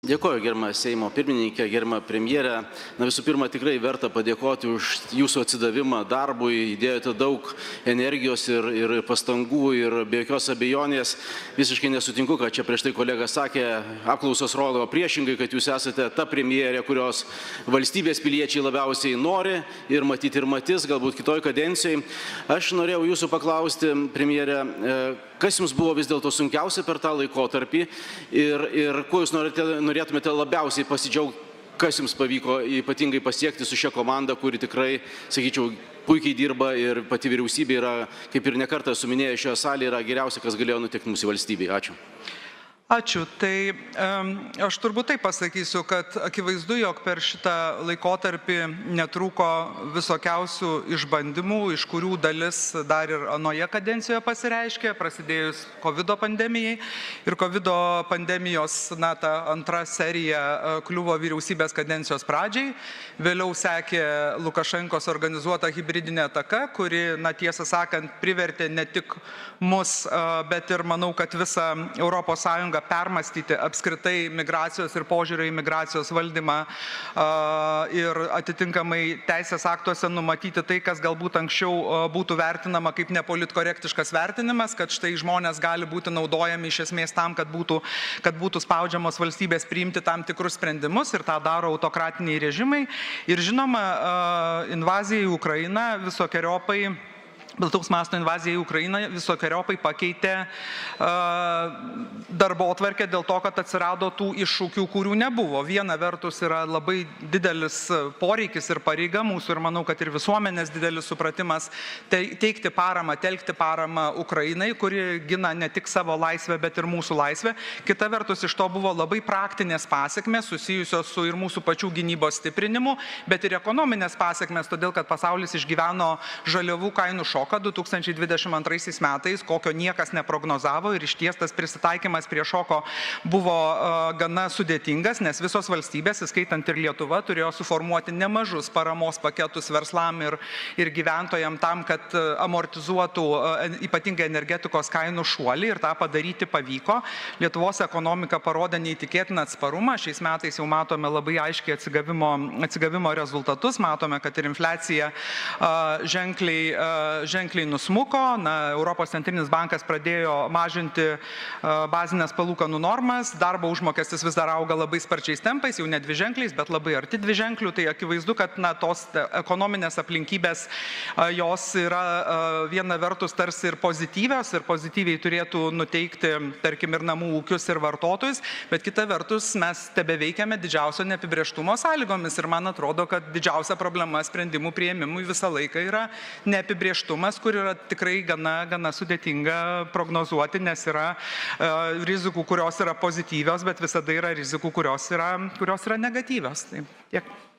Dėkoju, gerbiama Seimo pirmininkė, gerbiama premjerė. Visų pirma, tikrai verta padėkoti už jūsų atsidavimą darbui. Įdėjote daug energijos ir pastangų ir be jokios abejonės. Visiškai nesutinku, kad čia prieš tai kolega sakė, apklausos rodo priešingai, kad jūs esate ta premjerė, kurios valstybės piliečiai labiausiai nori ir matys, galbūt kitoj kadencijai. Aš norėjau jūsų paklausti, premjerė, kas jums buvo vis dėlto sunkiausia per tą laikotarpį ir kuo jūs norėtumėte labiausiai pasidžiaugti, kas jums pavyko ypatingai pasiekti su šia komanda, kuri tikrai, sakyčiau, puikiai dirba ir pati vyriausybė yra, kaip ir nekartą suminėję šioje salėje, yra geriausia, kas galėjo nutikti mūsų valstybei. Ačiū. Ačiū. Tai aš turbūt taip pasakysiu, kad akivaizdu, jog per šitą laikotarpį netrūko visokiausių išbandymų, iš kurių dalis dar ir anoje kadencijoje pasireiškė, prasidėjus COVID pandemijai. Ir COVID pandemijos, ta antra serija kliuvo vyriausybės kadencijos pradžiai. Vėliau sekė Lukašenkos organizuota hibridinė ataka, kuri, tiesą sakant, privertė ne tik mus, bet ir manau, kad visą ES permastyti apskritai migracijos ir požiūrio į migracijos valdymą ir atitinkamai teisės aktuose numatyti tai, kas galbūt anksčiau būtų vertinama kaip nepolitkorektiškas vertinimas, kad štai žmonės gali būti naudojami iš esmės tam, kad būtų spaudžiamos valstybės priimti tam tikrus sprendimus ir tą daro autokratiniai režimai. Ir žinoma, invazija į Ukrainą visokiojopai plataus masto invazija į Ukrainą visokiojopai pakeitė darbotvarkę dėl to, kad atsirado tų iššūkių, kurių nebuvo. Viena vertus yra labai didelis poreikis ir pareiga mūsų ir manau, kad ir visuomenės didelis supratimas teikti paramą, telkti paramą Ukrainai, kuri gina ne tik savo laisvę, bet ir mūsų laisvę. Kita vertus, iš to buvo labai praktinės pasiekmes susijusios su ir mūsų pačių gynybos stiprinimu, bet ir ekonominės pasiekmes, todėl kad pasaulis išgyveno žaliavų kainų šoką 2022 metais, kokio niekas neprognozavo ir išties tas prisitaikymas prie šoko buvo gana sudėtingas, nes visos valstybės, įskaitant ir Lietuva, turėjo suformuoti nemažus paramos paketus verslam ir gyventojam tam, kad amortizuotų ypatingai energetikos kainų šuolį ir tą padaryti pavyko. Lietuvos ekonomika parodė neįtikėtiną atsparumą. Šiais metais jau matome labai aiškiai atsigavimo rezultatus. Matome, kad ir infliacija ženkliai nusmuko. Europos centrinis bankas pradėjo mažinti bazinės palūkanų normas, darbo užmokestis vis dar auga labai sparčiais tempais, jau ne dviženkliais, bet labai arti dviženklių. Tai akivaizdu, kad tos ekonominės aplinkybės jos yra viena vertus tarsi ir pozityvios ir pozityviai turėtų nuteikti, tarkim, ir namų ūkius ir vartotojus, bet kita vertus mes tebeveikiame didžiausio neapibrėžtumo sąlygomis ir man atrodo, kad didžiausia problema sprendimų priėmimui visą laiką yra neapibrėžtumas, kur yra tikrai gana sudėtinga prognozuoti, nes yra rizikų, kurios yra pozityvios, bet visada yra rizikų, kurios yra negatyvios. Tai tiek.